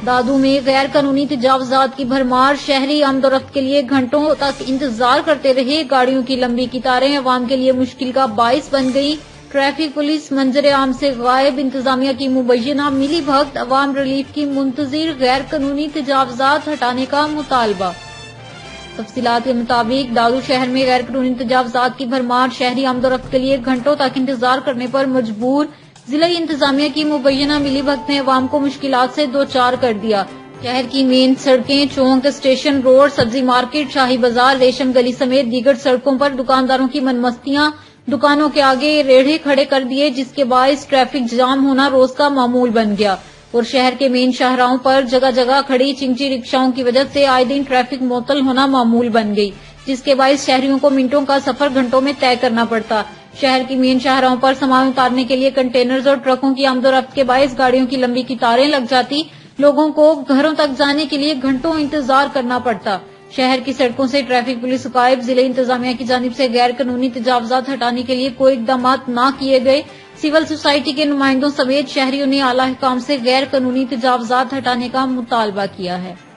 دادو میں غیر قانونی تجاوزات کی بھرمار، شہری آمد و رفت کے لیے گھنٹوں تک انتظار کرتے رہے، گاڑیوں کی لمبی قطاریں عوام کے لیے مشکل کا باعث بن گئی، ٹریفک پولیس منظر عام سے غائب، انتظامیہ کی مبینہ ملی بھگت، عوام ریلیف کی منتظر، غیر قانونی تجاوزات ہٹانے کا مطالبہ۔ تفصیلات کے مطابق دادو شہر میں غیر قانونی تجاوزات کی بھرمار، شہری آمد و رفت کے لیے گھنٹوں تک انتظار کرنے پر مجبور، ضلع انتظامیہ کی مبینہ ملی بھگت نے عوام کو مشکلات سے دوچار کر دیا۔ شہر کی مین سڑکیں، چونک، اسٹیشن روڈ، سبزی مارکیٹ، شاہی بازار، ریشم گلی سمیت دیگر سڑکوں پر دکانداروں کی منمستیاں، دکانوں کے آگے ریڑھے کھڑے کر دیے، جس کے باعث ٹریفک جام ہونا روز کا معمول بن گیا، اور شہر کے مین شاہراہوں پر جگہ جگہ کھڑی چنچی رکشاؤں کی وجہ سے آئے دن ٹریفک معطل ہونا معمول بن گئی، جس کے باعث شہریوں کو منٹوں کا سفر گھنٹوں میں طے کرنا پڑتا۔ شہر کی مین شاہراہوں پر سامان اتارنے کے لیے کنٹینرز اور ٹرکوں کی آمد و رفت کے باعث گاڑیوں کی لمبی قطاریں لگ جاتی، لوگوں کو گھروں تک جانے کے لیے گھنٹوں انتظار کرنا پڑتا۔ شہر کی سڑکوں سے ٹریفک پولیس عقائب، ضلع انتظامیہ کی جانب سے غیر قانونی تجاوزات ہٹانے کے لیے کوئی اقدامات نہ کیے گئے۔ سول سوسائٹی کے نمائندوں سمیت شہریوں نے اعلی حکام سے غیر قانونی تجاوزات ہٹانے کا مطالبہ کیا ہے۔